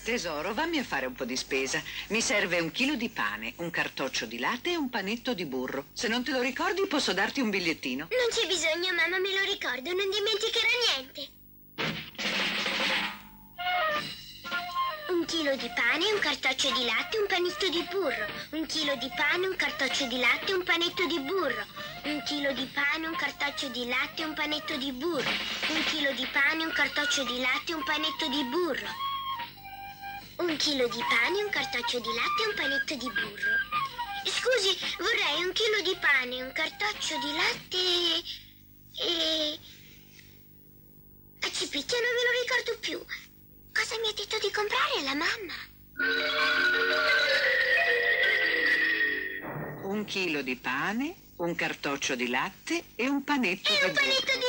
Tesoro, vammi a fare un po' di spesa. Mi serve 1 chilo di pane, un cartoccio di latte e un panetto di burro. Se non te lo ricordi, posso darti un bigliettino. Non c'è bisogno, mamma, me lo ricordo, non dimenticherò niente. 1 chilo di pane, un cartoccio di latte, un panetto di burro. 1 chilo di pane, un cartoccio di latte, un panetto di burro. 1 chilo di pane, un cartoccio di latte, un panetto di burro. 1 chilo di pane, un cartoccio di latte, un panetto di burro. 1 chilo di pane, un cartoccio di latte e un panetto di burro. Scusi, vorrei 1 chilo di pane, un cartoccio di latte e... Accipicchia, non me lo ricordo più. Cosa mi ha detto di comprare la mamma? 1 chilo di pane, un cartoccio di latte e un panetto di burro.